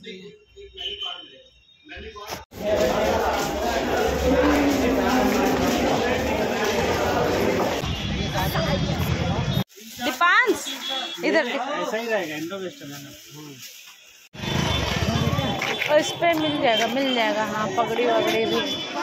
दीपांश इधर ऐसा ही रहेगा, इंडो वेस्टर्न है ना। और इस पे मिल जाएगा हाँ, पगड़ी वगड़ी भी।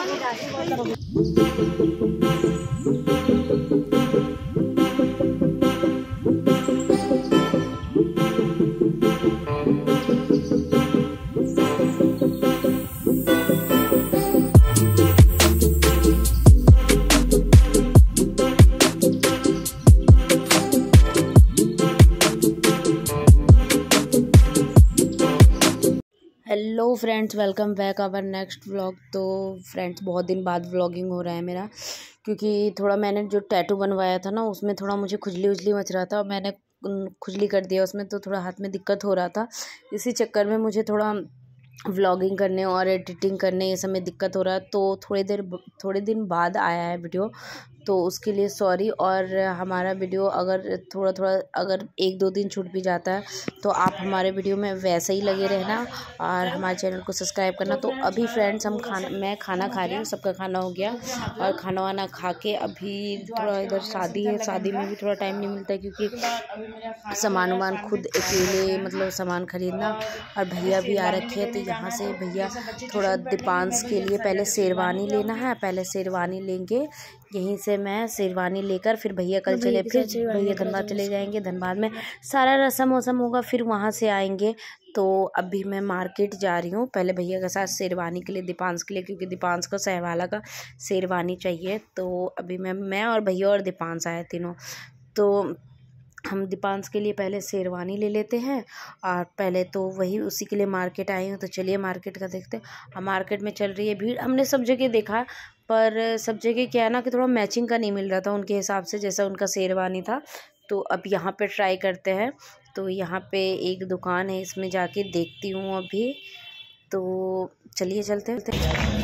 Hello friends, welcome back our next vlog. तो फ्रेंड्स, बहुत दिन बाद व्लॉगिंग हो रहा है मेरा, क्योंकि थोड़ा मैंने जो टैटू बनवाया था ना, उसमें थोड़ा मुझे खुजली मच रहा था और मैंने खुजली कर दिया उसमें, तो थोड़ा हाथ में दिक्कत हो रहा था। इसी चक्कर में मुझे थोड़ा व्लॉगिंग करने और एडिटिंग करने ये सब में दिक्कत हो रहा है। तो थोड़े दिन बाद आया है वीडियो, तो उसके लिए सॉरी। और हमारा वीडियो अगर थोड़ा अगर 1-2 दिन छूट भी जाता है तो आप हमारे वीडियो में वैसे ही लगे रहना और हमारे चैनल को सब्सक्राइब करना। तो अभी फ्रेंड्स मैं खाना खा रही हूँ, सबका खाना हो गया और खाना वाना खा के अभी थोड़ा इधर शादी है, शादी में भी थोड़ा टाइम नहीं मिलता है, क्योंकि सामान खुद अकेले मतलब सामान खरीदना। और भैया भी आ रखे हैं, तो यहाँ से भैया थोड़ा दीपांश के लिए पहले शेरवानी लेना है, पहले शेरवानी लेंगे। यहीं से मैं शेरवानी लेकर फिर भैया कल चले, फिर भैया धनबाद चले जाएंगे। धनबाद में सारा रस्म वसम होगा, फिर वहाँ से आएंगे। तो अभी मैं मार्केट जा रही हूँ, पहले भैया के साथ शेरवानी के लिए, दीपांश के लिए, क्योंकि दीपांश को सहवाला का शेरवानी चाहिए। तो अभी मैं और भैया और दीपांश आए तीनों, तो हम दीपांश के लिए पहले शेरवानी ले लेते हैं। और पहले तो वही उसी के लिए मार्केट आई हूँ, तो चलिए मार्केट का देखते हैं। मार्केट में चल रही है भीड़, हमने सब जगह देखा, पर सब जगह क्या है ना कि थोड़ा मैचिंग का नहीं मिल रहा था उनके हिसाब से, जैसा उनका शेरवानी था। तो अब यहाँ पे ट्राई करते हैं। तो यहाँ पे एक दुकान है, इसमें जाके देखती हूँ अभी। तो चलिए चलते हैं।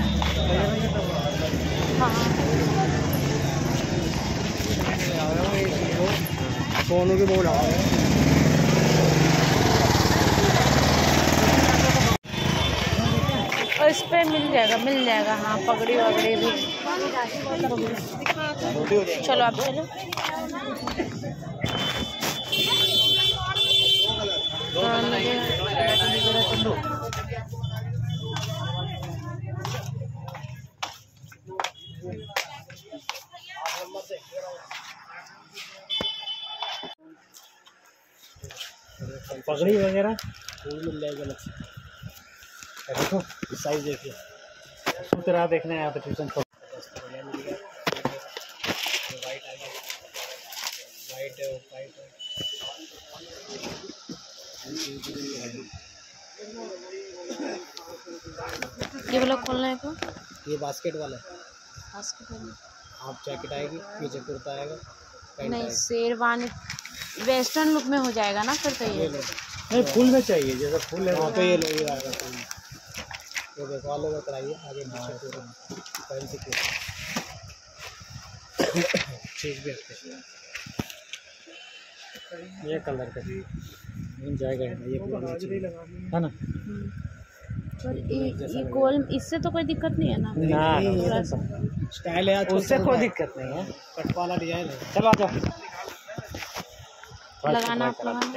हाँ सोनू की बोल और इस पे मिल जाएगा हाँ, पगड़ी वगड़ी भी। चलो आप चलो। पगड़ी वगैरह मिल जाएगा अलग से। देखो साइज देखिए, तेरा देखना है यहाँ पे ट्यूशन वाइट ये वाला खोलना है को, ये बास्केट वाला है। बास्केट वाला हाफ जैकेट आएगी, पीछे कुर्ता आएगा, नहीं शेरवानी वेस्टर्न लुक में हो जाएगा ना फिर। तो ये नहीं फुल में चाहिए, जैसा फुल है तो ये ले आएगा। ये देखो वालों में कराइए आगे पीछे पूरा पैंट से चीज भी अच्छे। ये कलर का मिल जाएगा, ये पूरा है ना। पर ये गोल इससे तो कोई दिक्कत नहीं है ना? ना स्टाइल है, उससे कोई दिक्कत नहीं है, कट वाला डिजाइन है। चलो आ जाओ, लगाना आप लगाना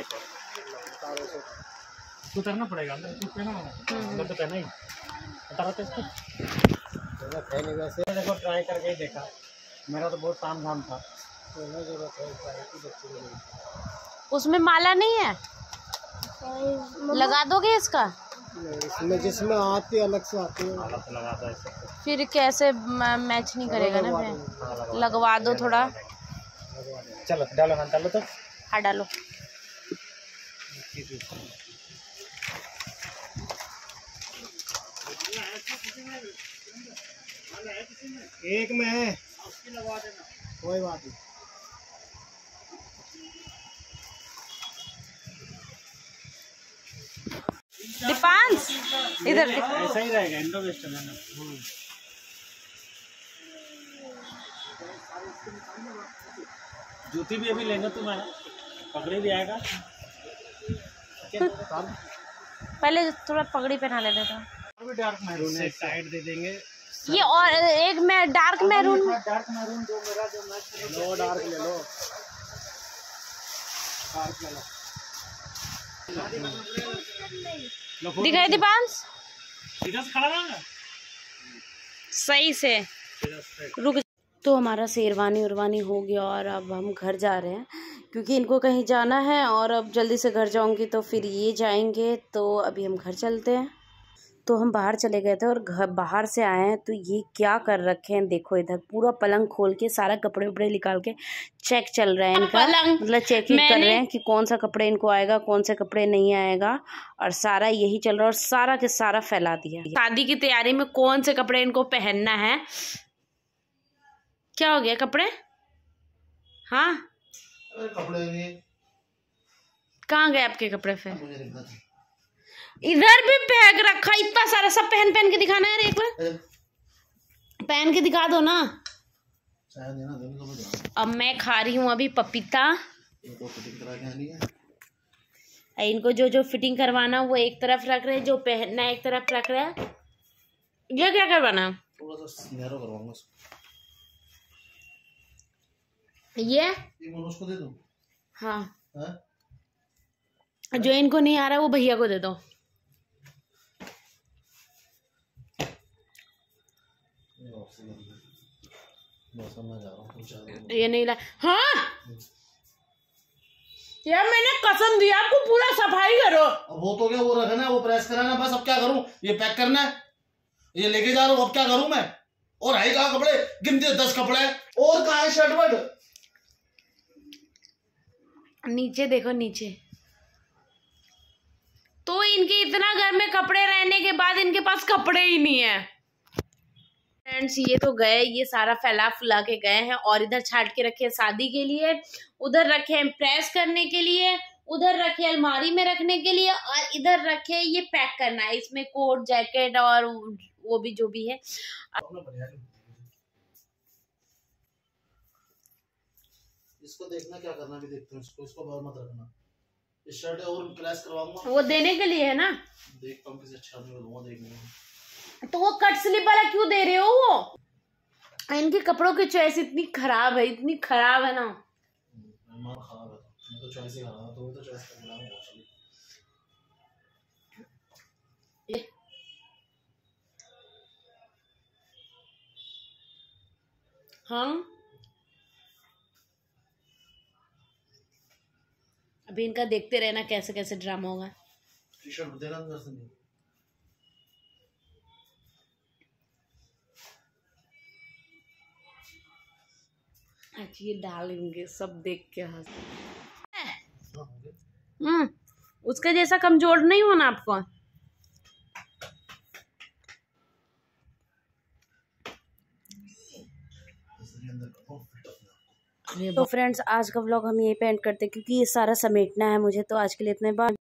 उतरना पड़ेगा अंदर, अंदर तो पहना ही उतारा था इसको। वैसे देखो ट्राई करके ही देखा, मेरा तो बहुत काम धाम था। उसमें माला नहीं है, लगा दोगे इसका? इसमें जिसमें आती अलग से आती है, अलग से लगाता है। फिर कैसे मैच नहीं करेगा ना, फिर लगवा दो थोड़ा। चलो डालो, हाँ डालो, तो हाँ डालो। एक में है, कोई बात नहीं। दीपांश इधर ऐसा ही रहेगा, इंडो वेस्टर्न है ना। जूती भी अभी लेंगे तुम्हारा, पगड़ी भी आएगा। पहले थोड़ा पगड़ी पहना लेते थे। और भी डार्क मैरून है, साइड दे देंगे ये और एक मैं डार्क मैरून। डार्क मैरून जो मेरा जो मैच लो, डार्क ले लो, डार्क ले लो। दिखाई दीपांश इधर से खड़ा रहा सही से रुक। तो हमारा शेरवानी उरवानी हो गया और अब हम घर जा रहे हैं क्योंकि इनको कहीं जाना है और अब जल्दी से घर जाऊंगी तो फिर ये जाएंगे, तो अभी हम घर चलते हैं। तो हम बाहर चले गए थे और घर बाहर से आए हैं तो ये क्या कर रखे हैं देखो, इधर पूरा पलंग खोल के सारा कपड़े उपड़े निकाल के चेक चल रहा है इनका, मतलब चेकिंग कर रहे हैं कि कौन सा कपड़े इनको आएगा कौन से कपड़े नहीं आएगा, और सारा यही चल रहा है और सारा के सारा फैला दिया। शादी की तैयारी में कौन से कपड़े इनको पहनना है। क्या हो गया कपड़े? हाँ कपड़े कहाँ गए आपके कपड़े? फिर इधर भी फेंक रखा, इतना सारा सब पहन पहन के दिखाना है। एक बार पहन के दिखा दो ना। अब मैं खा रही हूँ अभी पपीता। इनको जो जो फिटिंग करवाना वो एक तरफ रख रहे, जो पहनना एक तरफ रख रहे हैं। ये क्या करवाना? थोड़ा सा नैरो करवाऊंगा ये उसको दे दूं? हाँ है? जो इनको नहीं आ रहा वो भैया को दे दो। ये नहीं ला। हाँ यार मैंने कसम दिया आपको पूरा सफाई करो। अब वो तो क्या वो रखना है, वो प्रेस कराना है, बस अब क्या करूं? ये पैक करना है, ये लेके जा रहा हूं, अब क्या करूं मैं? और है कहाँ कपड़े? गिनती 10 कपड़े हैं। और कहाँ है शर्ट वर्ट? नीचे देखो नीचे। तो इनके इतना घर में कपड़े रहने के बाद इनके पास कपड़े ही नहीं है। फ्रेंड्स ये तो गए, ये सारा फैला फुला के गए हैं और इधर छाट के रखे शादी के लिए, उधर रखे हैं प्रेस करने के लिए, उधर रखे अलमारी में रखने के लिए, और इधर रखे ये पैक करना है। इसमें कोट जैकेट और वो भी जो भी है। इसको देखना क्या करना भी देखते हैं, इसको बाहर मत रखना। इस शर्ट और प्रेस करवाऊंगा, वो देने के लिए है ना। देखता हूँ किसी अच्छा आदमी को दूंगा देखने में। तो वो कट स्लिप वाला क्यों दे रहे हो? वो इनके कपड़ों की चॉइस इतनी खराब है, इतनी खराब है ना। खराब है मैं तो चॉइस ही खराब है, तो वो तो चॉइस कर रहा हूं। हाँ अभी इनका देखते रहना कैसे कैसे ड्रामा होगा। टी-शर्ट देना अंदर से नहीं। अच्छा ये डालेंगे सब देख के हंस। उसके जैसा कमजोर नहीं होना आपको। तो फ्रेंड्स आज का व्लॉग हम यहीं पे एंड करते हैं क्योंकि ये सारा समेटना है मुझे, तो आज के लिए इतने बार।